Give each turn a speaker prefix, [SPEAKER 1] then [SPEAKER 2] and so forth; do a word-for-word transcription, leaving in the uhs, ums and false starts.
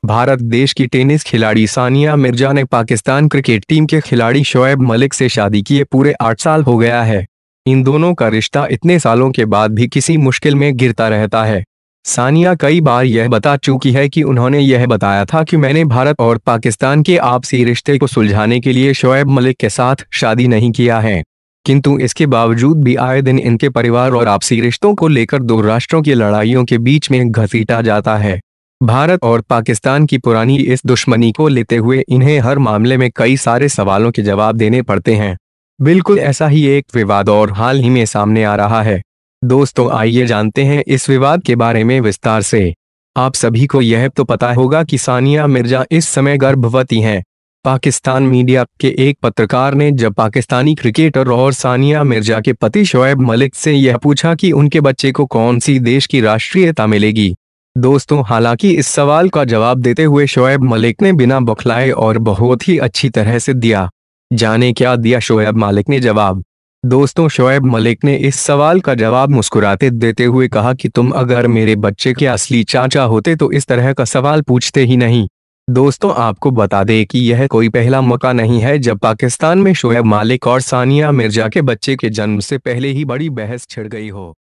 [SPEAKER 1] भारत देश की टेनिस खिलाड़ी सानिया मिर्जा ने पाकिस्तान क्रिकेट टीम के खिलाड़ी शोएब मलिक से शादी किए पूरे आठ साल हो गया है। इन दोनों का रिश्ता इतने सालों के बाद भी किसी मुश्किल में गिरता रहता है। सानिया कई बार यह बता चुकी है कि उन्होंने यह बताया था कि मैंने भारत और पाकिस्तान के आपसी रिश्ते को सुलझाने के लिए शोएब मलिक के साथ शादी नहीं किया है, किंतु इसके बावजूद भी आए दिन इनके परिवार और आपसी रिश्तों को लेकर दो राष्ट्रों की लड़ाइयों के बीच में घसीटा जाता है। भारत और पाकिस्तान की पुरानी इस दुश्मनी को लेते हुए इन्हें हर मामले में कई सारे सवालों के जवाब देने पड़ते हैं। बिल्कुल ऐसा ही एक विवाद और हाल ही में सामने आ रहा है। दोस्तों, आइए जानते हैं इस विवाद के बारे में विस्तार से। आप सभी को यह तो पता होगा कि सानिया मिर्जा इस समय गर्भवती हैं। पाकिस्तान मीडिया के एक पत्रकार ने जब पाकिस्तानी क्रिकेटर और सानिया मिर्जा के पति शोएब मलिक से यह पूछा कि उनके बच्चे को कौन सी देश की राष्ट्रीयता मिलेगी। दोस्तों, हालांकि इस सवाल का जवाब देते हुए शोएब मलिक ने बिना बौखलाए और बहुत ही अच्छी तरह से दिया। जाने क्या दिया शोएब मलिक ने जवाब। दोस्तों, शोएब मलिक ने इस सवाल का जवाब मुस्कुराते देते हुए कहा कि तुम अगर मेरे बच्चे के असली चाचा होते तो इस तरह का सवाल पूछते ही नहीं। दोस्तों, आपको बता दें कि यह कोई पहला मौका नहीं है जब पाकिस्तान में शोएब मलिक और सानिया मिर्जा के बच्चे के जन्म से पहले ही बड़ी बहस छिड़ गई हो।